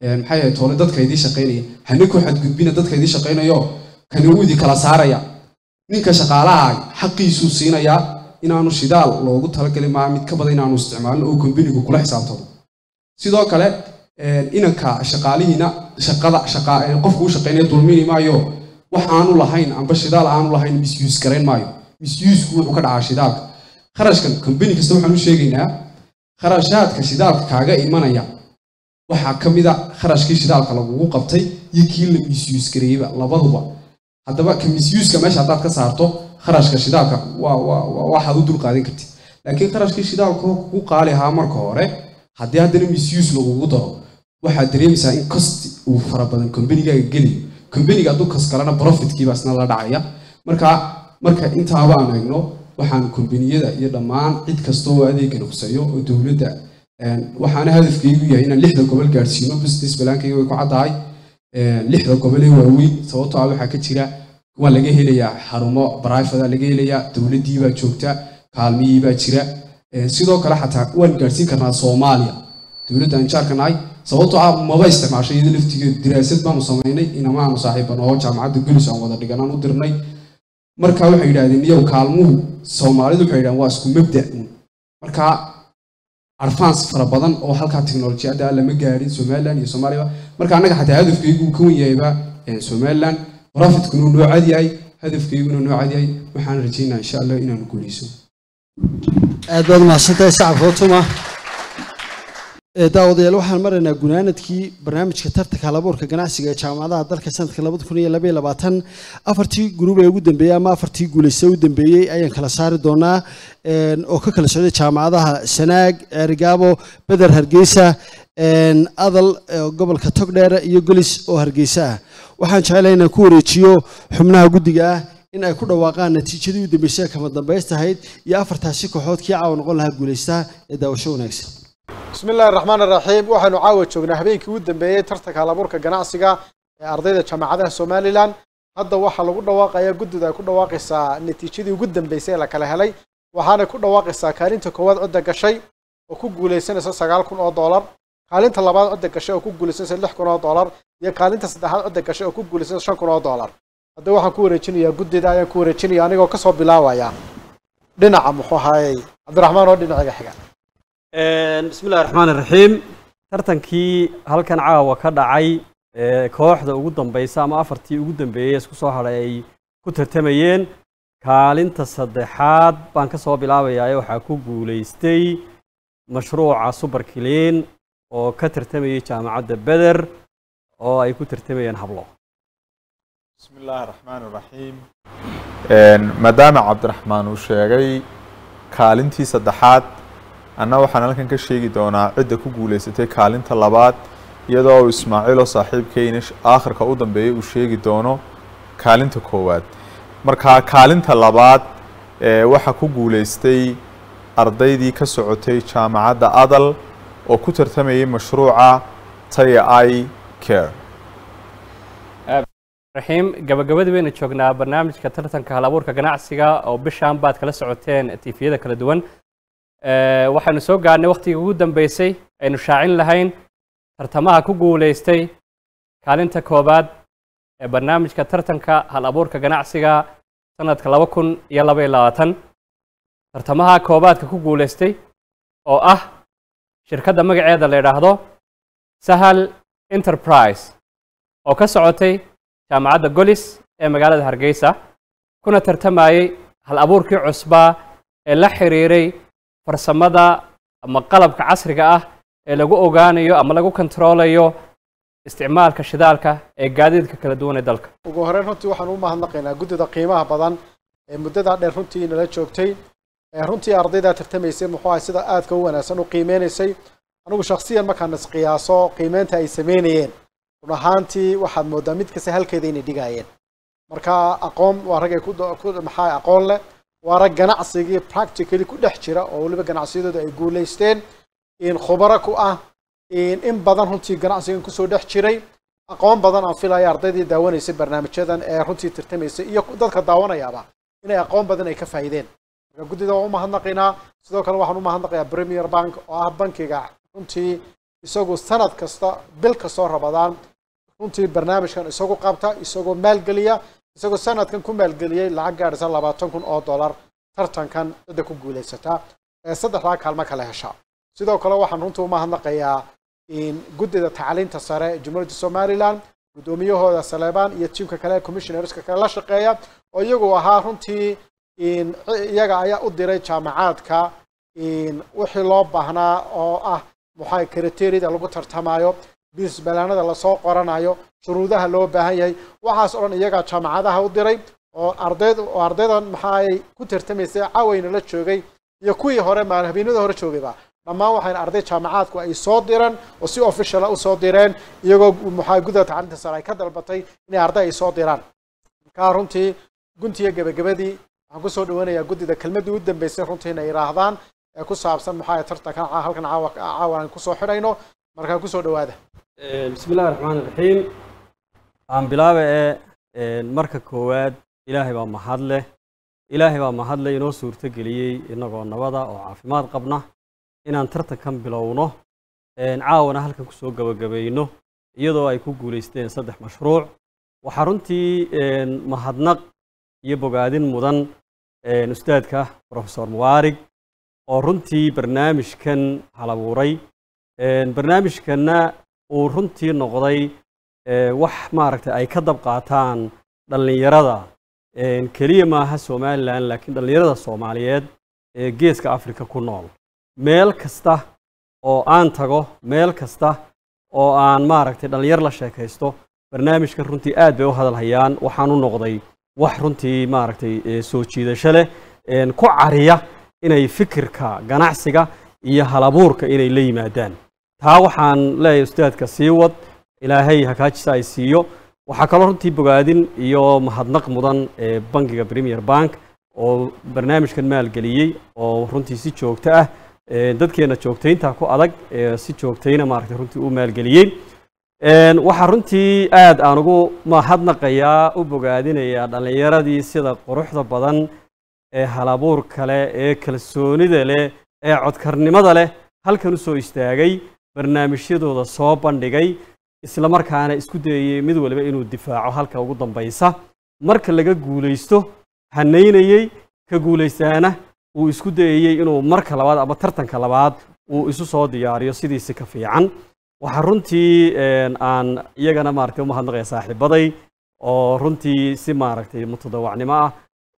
maxay ahayd toole dadka idii shaqaynaya hana ku xadgudbina dadka idii shaqaynayo kana uu idii kala saaraya ninka shaqaalaha xaqiisu siinaya inaanu shidaal loogu talagalay ma mid ka badan inaanu isticmaalno oo company-gu kula xisaabtamo sidoo kale inanka shaqaalihiina qofku u shaqaynaya dulmini maayo wax aanu lahayn amba shidaal aanu lahayn misuse garayn maayo misuse-ku wuxuu ka dhacaa shidaalka kharashkan company kasta waxaan u sheegaynaa kharashaadka shidaalka kaaga imanaya waxaa ka mid a kharashkii shidaalka lagugu qabtay iyo kii la misuse gareeyba labaduba haddaba ka misuse-ka meesha haddaad ka saarto kharashka shidaalka waxaad u dulqaadan kartid laakiin kharashkii shidaalka kugu qaali ahaa marka hore haddii haddana misuse lagugu daro waxaad dareemaysaa in cost uu fara badan company-gaaga geliyo company-ga hadduu kas kalena profitkiiba isna la dhacaya marka intaaba aan eegno waxaan kombaniyada iyo dhammaan cid kasta oo adeeggan khuseeyo oo dowladda waxaana hadafkaygu yahay inaan 6 gobol gaarsiino business plan-kayga way ku caddahay 6 gobol ee waaweyn sababtoo ah waxaa ka jira waa laga helayaa xarumo private laga helayaa dowladdii baa joogta kaalmiyii baa jira sidoo kale xataa waan gaarsiin karnaa Soomaaliya dowladda aan jaarkanahay sababtoo ah maba isticmaashay iyada laftigeedu diraasad baanu samaynay inamaanu saaxiibano oo jaamacadda Gulis aan wada dhiganaan u dirnay marka waxay yiraahdeen iyagu kaalmuhu Soomaalidu waxay yiraahdeen waa isku mabda marka advance fara badan oo halka technology-ada lama gaarin Soomaaliland iyo Soomaaliya marka anaga xataa hadafkaygu ka wan yahayba Soomaaliland profit-kuna noocad yahay hadafkayguna noocad yahay waxaan rajaynayaa insha Allah inaan guuleyso aad baad mahadsantahay sacab Fatuma daawadayaal waxaan maraynaa gunaanadkii barnaamijka tartanka halabuurka ganacsiga ee jaamacadaha dalka sanadka 2022 afartii group ee ugu dambeeyay ama afartii guuleystay u dambeeyay ayaan kala saari doonaa oo ka kala socday jaamacadaha Sanaag, Erigabo, Badar Hargeysa, Adal gobolka Togdheer iyo Gulis oo Hargeysa waxaan jecelahay inaan ku wareejiyo xubnaha guddiga ah in ay ku dhawaaqaan natiijadii u dambeysay kama dambaystahayd iyo afartaasi kooxood kii caawa noqon lahaa guuleysta ee daawasho wanaagsan بسم الله الرحمن الرحيم waxaanu caawa joognaa habeenkii ugu dambeeyay tartanka halabuurka ganacsiga ee ardayda jaamacadaha Somaliland hadda waxa lagu dhawaaqayaa guddida ay ku dhawaaqaysaa natiijadii ugu dambeysay la kala helay waxaana ku dhawaaqaysaa kaalinta koowaad codda gashay oo ku guuleysanaysa $9,000 kaalinta labaad codda gashay oo ku guuleysanaysa $6,000 iyo kaalinta saddexaad codda gashay oo ku guuleysanaysa $5,000 hadda waxaan ku wareejinayaa guddida ayaan ku wareejinayaa anigoo ka soo bilaabaya dhinaca muxuu ahaayay Cabdiraxmaan oo dhinaciga xiga بسم الله الرحمن الرحيم tartankii halkan caawa ka dhacay kooxda ugu dambaysa ama afartii ugu dambeeyay isku soo haray ay ku tartamayeen kaalinta saddexaad baan ka soo bilaabayaa waxa ku guuleystay mashruuca super clean oo ka tartamayay jaamacadda Badar oo ay ku tartamayeen hablo بسم الله الرحمن الرحيم مدام عبد الرحمن uu sheegay kaalintii saddexaad أنا waxaan halkan ka sheegi doonaa cidda ku guuleysatay kaalinta labaad iyadoo Ismaaciil oo saaxiibkayna aakhirka u dambeeyay uu sheegi doono kaalinta koowaad marka kaalinta labaad waxa ku guuleystay ardaydii ka socotay jaamacadda Adal oo ku tartamayay mashruuca Taya Eye Care raxiim gabagabadii bayna joognaa barnaamijka tartanka halabuurka ganacsiga oo bishaan baad kala socoteen TV-yada kala duwan waxaanu soo gaarnay waqtigii ugu dambeysay aynu shaacin lahayn tartamaha ku guuleystay kaalinta koobaad ee barnaamijka tartanka hal-abuurka ganacsiga sanadka 2022 tartamaha koobaadka ku guuleystay oo ah shirkadda magaceeda la yiraahdo Sahal Enterprise oo ka socotay jaamacadda Gulis ee magaalada Hargeysa kuna tartamayay hal-abuurkii cusbaa ee la xiriiray farsamada ama qalabka casriga ah ee lagu ogaanayo ama lagu kontroolayo isticmaalka shidaalka ee gaadiidka kala duwan ee dalka ugu horreyn runtii waxaan u mahadnaqaynaa guddida qiimaha badan ee muddada dheer runtii nala joogtay runtii ardayda tartamaysay muxuu ahay sida aadka u wanaagsan u qiimeynaysay anigu shakhsiyan markaan isqiyaaso qiimeynta ay sameynayeen run ahaantii waxaad moodaa mid kasta halkeeda inay dhigayeen marka aqoon waa rag ay ku maxaa aqoon leh waa rag ganacsigii practically ku dhex jira oo waliba ganacsiyadooda ay guuleysteen in khubaro ku ah in badan runtii ganacsigan kusoo dhex jiray aqoon badan aan filaya ardaydii daawanaysay barnaamijyadan ee runtii tartamaysay iyo dadka daawanayaaba inay aqoon badan ay ka faa'iideen marka guddida waan u mahadnaqaynaa sidoo kale waxaan u mahadnaqayaa Premier Bank oo ah bankiga runtii isagu sanad kasta bil kastoo rabadaan runtii barnaamijkan isagu qabta isagoo maalgeliya isagoo sanadkan ku maalgeliyey lacag gaadhaysa 20,000 oo dollar tartankan cidda ku guulaysataa saddexdaa kaalmo kala hesha sidoo kale waxaan runtii u mahadnaqayaa in guddida tacliinta sare ee Jamhuuriyadda Somaliland gudoomiyahooda Saleebaan iyo tiimka kale commissionerska kale la shaqeeya oo iyagu ahaa runtii in iyaga ayaa u diray jaamacaadka in wixii loo baahnaa oo ah maxay criteria lagu tartamayo bis balaanada la soo qoranayo shuruudaha loo baahan yahay waxaas oo dhan iyaga jaamacadaha u diray oo ardaydan maxay ku tartamaysay caawayna la joogay iyo kuwii hore habeenada hore joogayba dhammaan waxaan arday jaamacaadku ay soo direen oo si official ah u soo direen iyagoo maxay gudaha tacliinta sare ay ka dalbatay in arday ay soo diraan ka runtii guntiga gabagabadii waxaan ku soo dhawanayaa guddida kelmadii u dambeysay runtii inay yiraahdaan ku saabsan maxay tartankan halkan caawa aan ku soo xidhayno markaa ku soo dhawaada bismillaahi raxmaani raxiim aan bilaaba marka koowaad ilaahay baa mahad leh inoo suurto geliyey inagoo nabada oo caafimaad qabna inaan tartankan bilowno caawana halkan ku soo gabagabayno iyadoo ay ku guulaysteen 3 mashruuc waxa runtii mahadnaq iyo bogaadin mudan ustaadka professor Muwarig oo runtii barnaamijkan halabuuray barnaamijkana uu runtii noqday wax maaragtay ay ka dab qaataan dhalinyarada kaliya maaha Somaliland laakiin dhalinyarada Soomaaliyeed ee geeska Afrika ku nool meel kasta oo aan tago meel kasta oo aan maaragtay dhalinyar la sheekaysto barnaamijkan runtii aad bay u hadal hayaan waxaan u noqday wax runtii maaragtay soo jiidasho leh ku cariya inay fikirka ganacsiga iyo halabuurka inay la yimaadaan taa waxaan leeyahay ustaadka sii wad ilaahay hakaajisa ay siiyo waxa kale runtii bogaadin iyo mahadnaq mudan bangiga Premier Bank oo barnaamijkan maalgeliyey oo runtii si joogto ah dadkeena joogtaynta ku adag si joogtayna maaragtay runtii u maalgeliyey waxa runtii aad aan ugu mahadnaqayaa u bogaadinayaa dhalinyaradii sida quruxda badan ee halabuur kale ee kalsoonida leh ee codkarnimada leh halkan u soo istaagay barnaamijyadooda soo bandhigay isla markaana isku dayay mid waliba inuu difaaco halka ugu dambaysa marka laga guulaysto haneynayay ka guulaystaana uu isku dayay inuu marka labaad ama tartanka labaad uu isu soo diyaariyo sidiisa ka fiican waxa runtii aan iyagana maaragtay u mahadnaqaya saaxiibaday oo runtii si maaragtay mutadawacnimo ah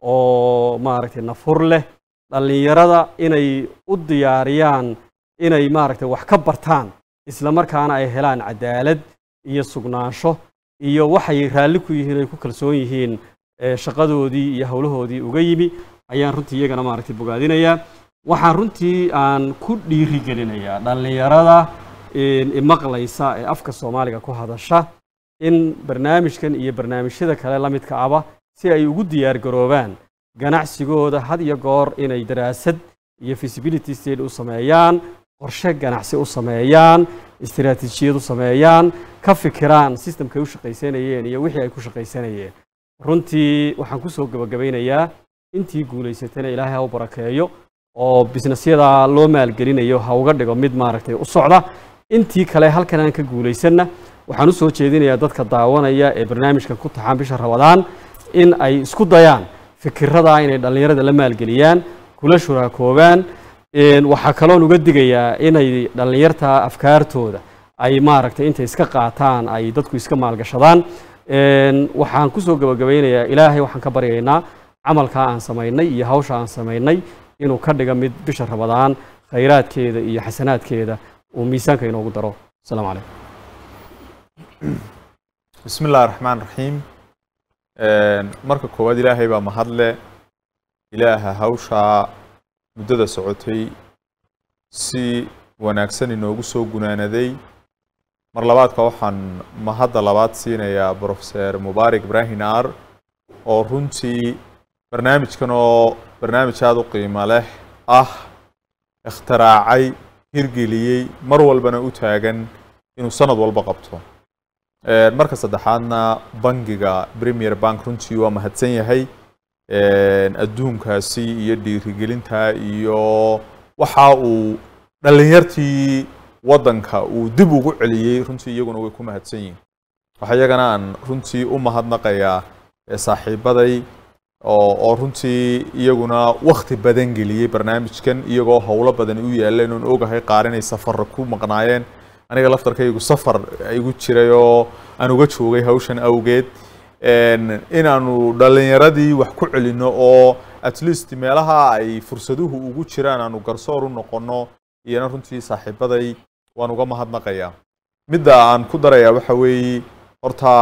oo maaragtay nafur leh dhalinyarada inay u diyaariyaan inay maaragtay wax ka bartaan isla markaana ay helaan cadaalad iyo sugnaansho iyo waxay raalli ku yihiin ay ku kalsoon yihiin shaqadoodii iyo hawlahoodii uga yimi ayaan runtii iyagana maaragtay bogaadinayaa waxaan runtii aan ku dhiirigelinayaa dhalinyarada maqlaysa ee afka Soomaaliga ku hadasha in barnaamijkan iyo barnaamijyada kale la midka aba si ay ugu diyaar garoobaan ganacsigooda had iyo goor inay daraasad iyo feasibility study u sameeyaan qorshe ganacsi u sameeyaan istiraatiijiyad u sameeyaan ka fikiraan systemka ay u shaqaysanayeen iyo wixii ay ku shaqaysanayeen runtii waxaan ku soo gabagabeynayaa intii guulaysatayna ilaahay ha u barakeeyo oo businessyada loo maalgelinayo ha uga dhigo mid maaragtay u socda intii kale halkan aan ka guulaysanna waxaan u soo jeedinayaa dadka daawanaya ee barnaamijkan ku taxaan bisha Ramadaan in ay isku dayaan fikirrada inay dhalinyarada la maalgeliyaan kula shuraakoobaan waxa kale oo uga digayaa inay dhalinyarta afkaartooda ay maaragtay inta iska qaataan ay dadku iska maalgashadaan waxaan ku soo gabagabeynayaa ilaahay waxaan ka baryaynaa camalka aan sameynay iyo hawsha aan sameynay inuu ka dhigo mid bisha Ramadaan khayraadkeeda iyo xasanaadkeeda uu miisaanka inoogu daro assalaamu calaykum bismillaahi raxmaani raxiim marka koowaad ilaahay baa mahadle ilaaha hawsha muddada socotay si wanaagsan inoogu soo gunaanaday mar labaadka waxaan mahadda labaad siinayaa professor Mubarak Ibrahim Naar oo runtii barnaamijkan oo barnaamij aad u qiimo leh ikhtiraacay hirgeliyey mar walbana u taagan inuu sanad walba qabto marka saddexaadna bangiga Premier Bank runtii waa mahadsan yahay adduunkaasi iyo dhiirigelinta iyo waxa uu dhalinyartii waddanka uu dib ugu celiyey runtii iyaguna way ku mahadsan yihiin waxa iyagana aan runtii u mahadnaqayaa saaxiibaday oo runtii iyaguna waqti badan geliyey barnaamijkan iyagoo howlo badan u yaaleen oon ogahay qaar inay safar ku maqnaayeen aniga laftarkaygu safar igu jiray oo aan uga joogay hawshan awgeed inaanu dhalinyaradii wax ku celino oo at least meelaha ay fursaduhu ugu jiraan aanu garsoor u noqono iyana runtii saaxiibaday waan uga mahadnaqayaa midda aan ku darayaa waxa weeye horta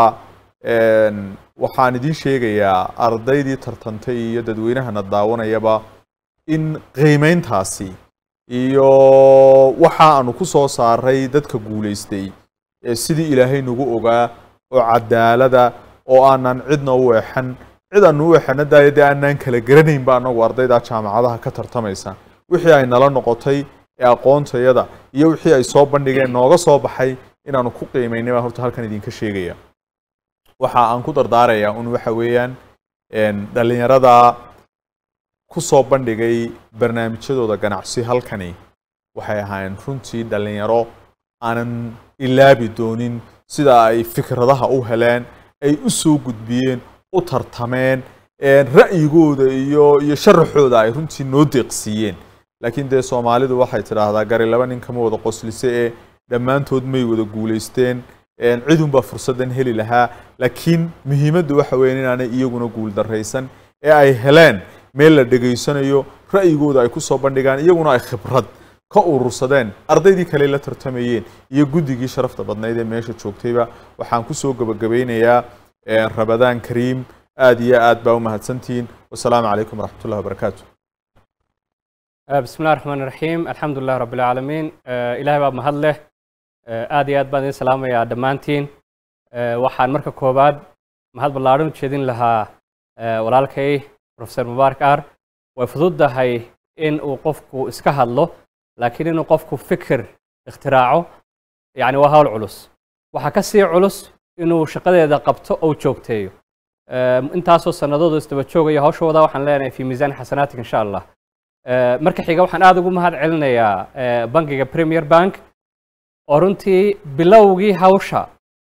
waxaan idiin sheegayaa ardaydii tartantay iyo dadweynahana daawanayaba in qiimeyntaasi iyo waxa aanu ku soo saaray dadka guulaystay sidii ilaahay nagu ogaa oo cadaalada oo aanan cidna u weexan cid aanu u weexana daayadee aanan kala garanayn ba anagu ardayda jaamacadaha ka tartamaysa wixii ay nala noqotay ee aqoontayada iyo wixii ay soo bandhigeen nooga soo baxay inaanu ku qiimeynay baan horta halkan idinka sheegaya waxa aan ku dardaarayaa un waxa weeyaan dhalinyarada ku soo bandhigay barnaamijyadooda ganacsi halkani waxay ahaayeen runtii dhalinyaro aanan ilaabi doonin sida ay fikradaha u heleen ay u soo gudbiyeen u tartameen ra'yigooda iyo sharaxooda ay runtii noo deeqsiiyeen laakiin dee Soomaalidu waxay tiraahdaa gari laba nin kama wada qoslise ee dhammaantood may wada guuleysteen cidun ba fursadan heli lahaa laakiin muhiimaddu waxa weeyaan inaanay iyaguna guul dareysan ee ay heleen meel la dhageysanayo ra'yigooda ay ku soo bandhigaan iyaguna ay khibrad ka urursadeen ardaydii kale la tartamayeen iyo guddigii sharafta badnayd ee meesha joogtayba waxaan ku soo gabagabeynayaa Ramadaan Kariim aad iyo aad baa u mahadsantiin wassalaamu calaykum waraxmatullaahi wabarakaatuh بسم الله الرحمن الرحيم الحمد لله رب العالمين إلهي باب مهدله aad iyo aad baan idin salaamayaa dhammaantiin waxaan marka koobaad mahad ballaaran u jeedin lahaa walaalkay professor Mubaarak Aar way fududahay in uu qofku iska hadlo laakiin inuu qofku fikir ikhtiraco yani waa hawl culus waxa ka sii culus inuu shaqadeeda qabto oo joogteeyo intaasoo sanadoodu isdaba joogaya hawshooda waxaan leenahay fi miisaan xasanaatik insha Allah marka xiga waxaan aad ugu mahad celinayaa bangiga Premier Bank oo runtii bilowgii hawsha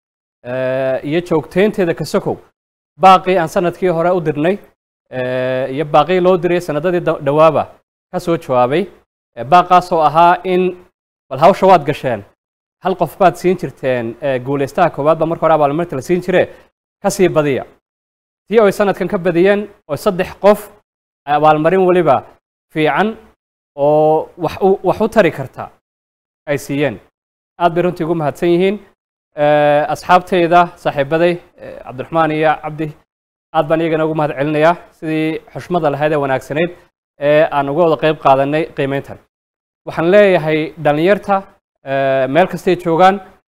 iyo joogteynteeda ka sokow baaqi aan sanadkii hore u dirnay iyo baaqi loo diray sanadadii dhawaaba ka soo jawaabay baaqaas oo ahaa in bal hawsha waad gasheen hal qof baad siin jirteen guuleystaha koowaad ba marka hore abaalmarinta la siin jiray ka sii badiya tii oo sanadkan ka badiyeen oo 3 qof abaalmarin waliba fiican oo wax u tari karta ay siiyeen aad bay runtii ugu mahadsan yihiin asxaabtayda saaxiibaday Cabdiraxmaan iyo Cabdi aad baan iyagana ugu mahad celinayaa sidii xushmada lahayd ee wanaagsanayd ee aan uga wada qayb qaadanay qiimeyntan waxaan leeyahay dhalinyarta meel kastay joogaan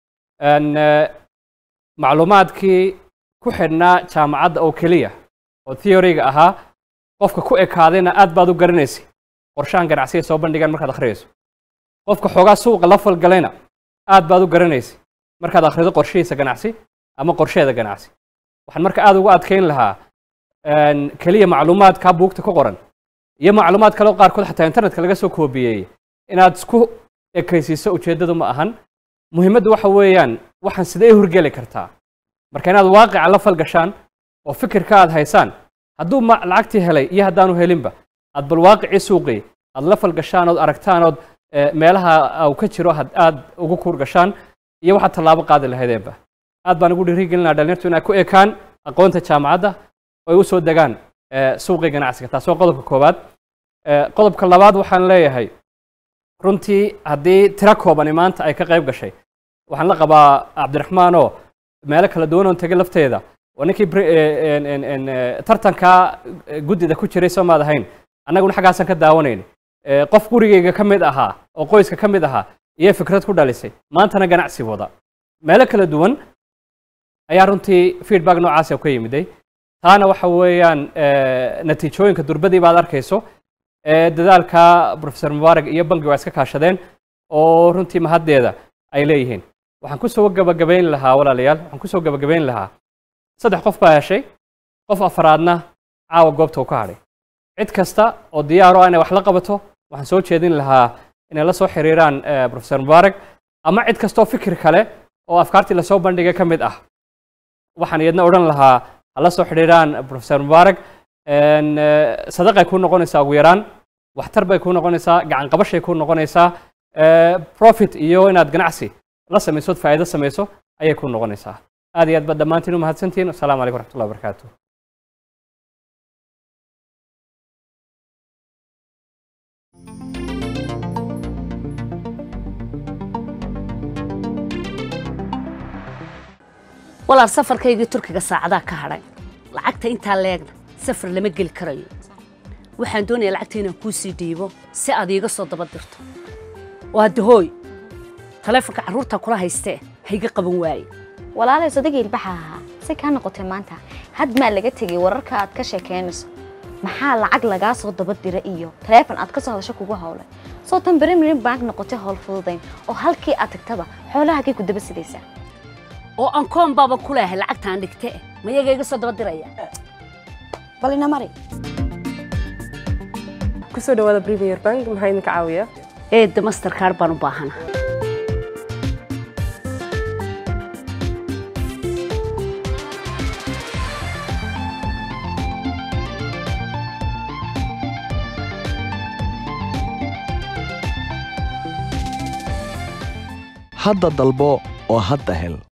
macluumaadkii ku xidhnaa jaamacadda oo keliya oo theory-ga ahaa qofka ku ekaadayna aad baad u garanaysay qorshahan ganacsiga soo bandhigaan markaad akhriyayso qofka xoogaa suuqa la falgalayna aad baad u garanaysay markaad akhrido qorshihiisa ganacsi ama qorsheeda ganacsi waxaan marka aad ugu adkeyn lahaa kaliya macluumaadka buugta ku qoran iyo macluumaad kale oo qaarkood xataa internetka laga soo koobiyey inaad isku ekaysiiso ujeedadu ma ahan muhiimaddu waxa weeyaan waxaan sidee hurgeli kartaa marka inaad waaqica la falgashaan oo fikirka aad haysaan hadduu lacagtii helay iyo haddaanu helinba aad bal waaqicii suuqii aad la falgashaan ood aragtaan ood meelaha uu ka jiro aad ugu kuur gashaan iyo waxaad tallaabo qaadi lahaydeenba aad baan ugu dhiirigelinaa dhalinyartu inay ku ekaan aqoonta jaamacadda oo ay u soo degaan suuqii ganacsiga taas waa qodobka koowaad qodobka labaad waxaan leeyahay runtii haddii tiro koobani maanta ay ka qayb gashay waxaan la qabaa Cabdiraxmaan oo meelo kala duwan oo tagay lafteeda oo ninkii tartanka guddida ku jiray Soomaad ahayn annaguna xagaasan ka daawanayn qof gurigeyga ka mid ahaa oo qoyska ka mid ahaa iyo fikrad ku dhalisay maantana ganacsi wada meelo kala duwan ayaa runtii feedback noocaas ka yimiday taana waxa weeyaan natiijooyinka durbadii baad arkayso dadaalka professor Mubaarak iyo bangiga waa iska kaashadeen oo runtii mahaddeeda ay leeyihiin waxaan ku soo gabagabeyn lahaa walaalayaal waxaan ku soo gabagabeyn lahaa 3 qof baa heshay qof afraadna caawa goobta uu ka hadhay cid kasta oo diyaar ah inay wax la qabato waxaan soo jeedin lahaa inay la soo xiriiraan professor Mubaarak ama cid kastoo fikir kale oo afkaartii lasoo bandhigay ka mid ah waxaan iyadna odhan lahaa hala soo xidhiiraan professor mubaarak sadaqay ku noqonaysaa ugu yaraan waxtar bay ku noqonaysaa gacan qabashay ku noqonaysaa profit iyo inaad ganacsi la samayso faa'iido samayso ayay ku noqonaysaa aad iyo aad baad dhammaantiin u mahadsantihiin assalaamu calaykum waraxmatullahi wabarakaatuh walaal safarkaygii turkiga saacadaha ka hadhay lacagta intaa leegna safar lama geli karayo waxaan doonayaa lacagta inaan kuu sii dhiibo si aad iiga soo daba dirto waa dahooy taleefonka carruurta kula haystee hayga qaban waaye walaalay sodagii ilbaxa ahaa si kaa noqotay maanta had maa laga tegay wararka aad ka sheekeynayso maxaa lacag lagaa soo daba dira iyo taleefon aad ka soo hadasho kugu hawlay soo tan Premier Bank noqotay hawl fududayn oo halkii aad tagtaba xoolaha ku daba sidaysaa oo aan koon baaba ku leeyahay lacagtaan dhigtay ma iyaga iga soo daba diraya bal ina mari ku soo dhawaada Premier Bank maxay idin ka caawiyaa Mastercard baan u baahanahay hadda dalbo oo hadda hel